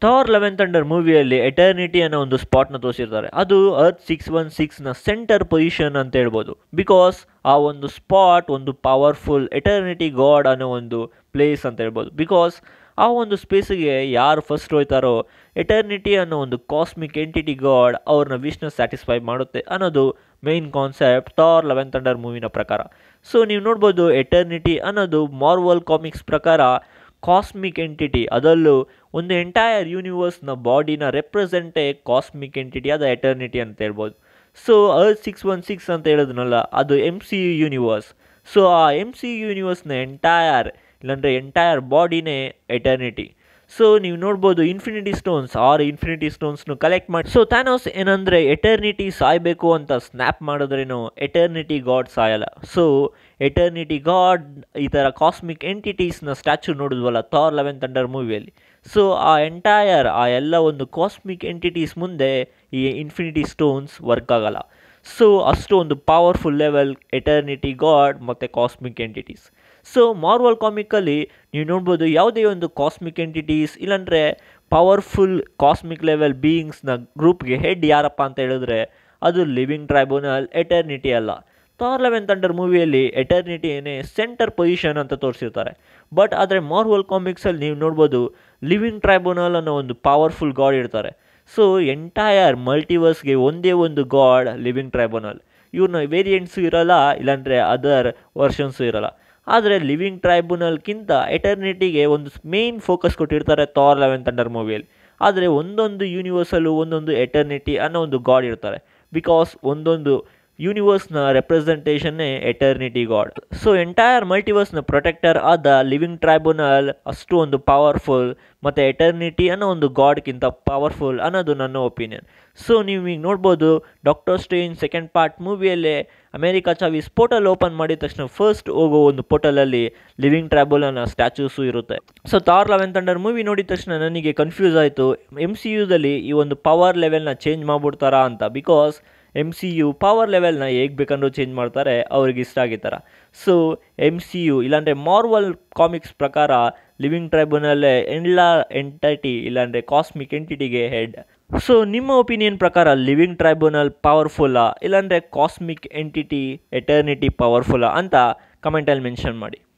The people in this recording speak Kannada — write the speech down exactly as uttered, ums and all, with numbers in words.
ಥಾರ್ ಲೆವೆನ್ ಥಂಡರ್ ಮೂವಿಯಲ್ಲಿ ಎಟರ್ನಿಟಿ ಅನ್ನೋ ಒಂದು ಸ್ಪಾಟ್ನ ತೋರಿಸಿರ್ತಾರೆ. ಅದು ಅರ್ತ್ ಸಿಕ್ಸ್ ಒನ್ ಸಿಕ್ಸ್ನ ಸೆಂಟರ್ ಪೊಸಿಷನ್ ಅಂತ ಹೇಳ್ಬೋದು. ಬಿಕಾಸ್ ಆ ಒಂದು ಸ್ಪಾಟ್ ಒಂದು ಪವರ್ಫುಲ್ ಎಟರ್ನಿಟಿ ಗಾಡ್ ಅನ್ನೋ ಒಂದು ಪ್ಲೇಸ್ ಅಂತ ಹೇಳ್ಬೋದು. ಬಿಕಾಸ್ ಆ ಒಂದು ಸ್ಪೇಸಿಗೆ ಯಾರು ಫಸ್ಟ್ ಹೋಯ್ತಾರೋ ಎಟರ್ನಿಟಿ ಅನ್ನೋ ಒಂದು ಕಾಸ್ಮಿಕ್ ಎಂಟಿಟಿ ಗಾಡ್ ಅವ್ರನ್ನ ವಿಶ್ನ ಸ್ಯಾಟಿಸ್ಫೈ ಮಾಡುತ್ತೆ ಅನ್ನೋದು main concept Thor love and thunder ಮೂವಿನ ಪ್ರಕಾರ. ಸೊ ನೀವು ನೋಡ್ಬೋದು ಎಟರ್ನಿಟಿ ಅನ್ನೋದು ಮಾರ್ವಲ್ ಕಾಮಿಕ್ಸ್ ಪ್ರಕಾರ ಕಾಸ್ಮಿಕ್ ಎಂಟಿಟಿ, ಅದರಲ್ಲೂ ಒಂದು ಎಂಟೈರ್ ಯೂನಿವರ್ಸ್ನ ಬಾಡಿನ ರೆಪ್ರೆಸೆಂಟೇ ಕಾಸ್ಮಿಕ್ ಎಂಟಿಟಿ, ಅದು ಎಟರ್ನಿಟಿ ಅಂತ ಹೇಳ್ಬೋದು. So earth six one six ಅಂತ ಹೇಳಿದ್ನಲ್ಲ, ಅದು M C U universe. So ಆ ಎಮ್ ಸಿ ಯು ಯೂನಿವರ್ಸ್ನ ಎಂಟೈರ್ ಇಲ್ಲಾಂದರೆ ಎಂಟೈರ್ ಬಾಡಿನೇ ಎಟರ್ನಿಟಿ. ಸೊ ನೀವು ನೋಡ್ಬೋದು ಇನ್ಫಿನಿಟಿ ಸ್ಟೋನ್ಸ್ ಆರು ಇನ್ಫಿನಿಟಿ ಸ್ಟೋನ್ಸ್ನು ಕಲೆಕ್ಟ್ ಮಾಡಿ. ಸೊ ಥ್ಯಾನೋಸ್ ಏನಂದರೆ ಎಟರ್ನಿಟಿ ಸಾಯಬೇಕು ಅಂತ ಸ್ನ್ಯಾಪ್ ಮಾಡಿದ್ರೇನು ಎಟರ್ನಿಟಿ ಗಾಡ್ ಸಾಯಲ್ಲ. ಸೊ ಎಟರ್ನಿಟಿ ಗಾಡ್ ಈ ಥರ ಕಾಸ್ಮಿಕ್ ಎಂಟಿಟೀಸ್ನ ಸ್ಟ್ಯಾಚ್ಯೂ ನೋಡಿದ್ವಲ್ಲ ಥಾರ್ ಲೆವೆನ್ ಥಂಡರ್ ಮೂವಿಯಲ್ಲಿ. ಸೊ ಆ ಎಂಟೈರ್ ಆ ಎಲ್ಲ ಒಂದು ಕಾಸ್ಮಿಕ್ ಎಂಟಿಟೀಸ್ ಮುಂದೆ ಈ ಇನ್ಫಿನಿಟಿ ಸ್ಟೋನ್ಸ್ ವರ್ಕ್ ಆಗಲ್ಲ. ಸೊ ಅಷ್ಟು ಒಂದು ಪವರ್ಫುಲ್ ಲೆವೆಲ್ ಎಟರ್ನಿಟಿ ಗಾಡ್ ಮತ್ತು ಕಾಸ್ಮಿಕ್ ಎಂಟಿಟೀಸ್. ಸೊ ಮಾರ್ವಲ್ ಕಾಮಿಕಲ್ಲಿ ನೀವು ನೋಡ್ಬೋದು ಯಾವುದೇ ಒಂದು ಕಾಸ್ಮಿಕ್ ಎಂಟಿಟೀಸ್ ಇಲ್ಲಾಂದರೆ ಪವರ್ಫುಲ್ ಕಾಸ್ಮಿಕ್ ಲೆವೆಲ್ ಬೀಯಿಂಗ್ಸ್ನ ಗ್ರೂಪ್ಗೆ ಹೆಡ್ ಯಾರಪ್ಪ ಅಂತ ಹೇಳಿದ್ರೆ ಅದು ಲಿವಿಂಗ್ ಟ್ರೈಬ್ಯುನಲ್, ಎಟರ್ನಿಟಿ ಅಲ್ಲ. ಥಾರ್ ಲೆವೆನ್ ಥಂಡರ್ ಮೂವಿಯಲ್ಲಿ ಎಟರ್ನಿಟಿ ಏನೇ ಸೆಂಟರ್ ಪೊಸಿಷನ್ ಅಂತ ತೋರಿಸಿರ್ತಾರೆ. ಬಟ್ ಆದರೆ ಮಾರ್ವಲ್ ಕಾಮಿಕ್ಸಲ್ಲಿ ನೀವು ನೋಡ್ಬೋದು ಲಿವಿಂಗ್ ಟ್ರೈಬ್ಯುನಲ್ ಅನ್ನೋ ಒಂದು ಪವರ್ಫುಲ್ ಗಾಡ್ ಇರ್ತಾರೆ. ಸೊ ಎಂಟೈರ್ ಮಲ್ಟಿವರ್ಸ್ಗೆ ಒಂದೇ ಒಂದು ಗಾಡ್ ಲಿವಿಂಗ್ ಟ್ರೈಬ್ಯುನಲ್. ಇವ್ರನ್ನ ವೇರಿಯಂಟ್ಸು ಇರೋಲ್ಲ, ಇಲ್ಲಾಂದರೆ ಅದರ್ ವರ್ಷನ್ಸು ಇರೋಲ್ಲ. ಆದರೆ ಲಿವಿಂಗ್ ಟ್ರೈಬ್ಯುನಲ್ಗಿಂತ ಎಟರ್ನಿಟಿಗೆ ಒಂದು ಮೇನ್ ಫೋಕಸ್ ಕೊಟ್ಟಿರ್ತಾರೆ ಥಾರ್ ಲೆವೆನ್ ಥಂಡರ್ ಮೂವಿಯಲ್ಲಿ. ಆದರೆ ಒಂದೊಂದು ಯೂನಿವರ್ಸಲ್ಲೂ ಒಂದೊಂದು ಎಟರ್ನಿಟಿ ಅನ್ನೋ ಒಂದು ಗಾಡ್ ಇರ್ತಾರೆ. ಬಿಕಾಸ್ ಒಂದೊಂದು ಯೂನಿವರ್ಸ್ನ ರೆಪ್ರೆಸೆಂಟೇಷನ್ನೇ ಎಟರ್ನಿಟಿ ಗಾಡ್. ಸೊ ಎಂಟೈರ್ ಮಲ್ಟಿವರ್ಸ್ನ ಪ್ರೊಟೆಕ್ಟರ್ ಆದ ಲಿವಿಂಗ್ ಟ್ರೈಬ್ಯುನಲ್ ಅಷ್ಟು ಒಂದು ಪವರ್ಫುಲ್ ಮತ್ತು ಎಟರ್ನಿಟಿ ಅನ್ನೋ ಒಂದು ಗಾಡ್ಗಿಂತ ಪವರ್ಫುಲ್ ಅನ್ನೋದು ನನ್ನ ಒಪಿನಿಯನ್. ಸೊ ನೀವು ಈಗ ನೋಡ್ಬೋದು ಡಾಕ್ಟರ್ ಸ್ಟ್ರೇಂಜ್ ಸೆಕೆಂಡ್ ಪಾರ್ಟ್ ಮೂವಿಯಲ್ಲೇ ಅಮೇರಿಕಾ ಚಾವೀಸ್ ಪೋರ್ಟಲ್ ಓಪನ್ ಮಾಡಿದ ತಕ್ಷಣ ಫಸ್ಟ್ ಹೋಗೋ ಒಂದು ಪೋರ್ಟಲಲ್ಲಿ ಲಿವಿಂಗ್ ಟ್ರೈಬ್ಯುನಲ್ನ ಸ್ಟ್ಯಾಚ್ಯೂಸು ಇರುತ್ತೆ. So Thor love and thunder movie ನೋಡಿದ ತಕ್ಷಣ ನನಗೆ ಕನ್ಫ್ಯೂಸ್ ಆಯಿತು, ಎಮ್ ಸಿ ಯುದಲ್ಲಿ ಈ ಒಂದು ಪವರ್ ಲೆವೆಲ್ನ ಚೇಂಜ್ ಮಾಡಿಬಿಡ್ತಾರಾ ಅಂತ. Because M C U power ಲೆವೆಲ್ನ ಹೇಗೆ ಬೇಕಂದ್ರೂ ಚೇಂಜ್ ಮಾಡ್ತಾರೆ ಅವ್ರಿಗೆ ಇಷ್ಟ ಆಗಿತ್ತಾರ. ಸೊ ಎಮ್ ಸಿ ಯು ಇಲ್ಲಾಂದರೆ ಮಾರ್ವಲ್ ಕಾಮಿಕ್ಸ್ ಪ್ರಕಾರ ಲಿವಿಂಗ್ ಟ್ರೈಬ್ಯುನಲ್ಲೇ ಎಲ್ಲ ಎಂಟಿಟಿ ಇಲ್ಲಾಂದರೆ ಕಾಸ್ಮಿಕ್ ಎಂಟಿಟಿಗೆ ಹೆಡ್. ಸೊ ನಿಮ್ಮ ಒಪಿನಿಯನ್ ಪ್ರಕಾರ ಲಿವಿಂಗ್ ಟ್ರೈಬ್ಯುನಲ್ ಪವರ್ಫುಲ್ಲಾ ಇಲ್ಲಾಂದರೆ ಕಾಸ್ಮಿಕ್ ಎಂಟಿಟಿ ಎಟರ್ನಿಟಿ ಪವರ್ಫುಲ್ಲಾ ಅಂತ ಕಮೆಂಟಲ್ಲಿ ಮೆನ್ಷನ್ ಮಾಡಿ.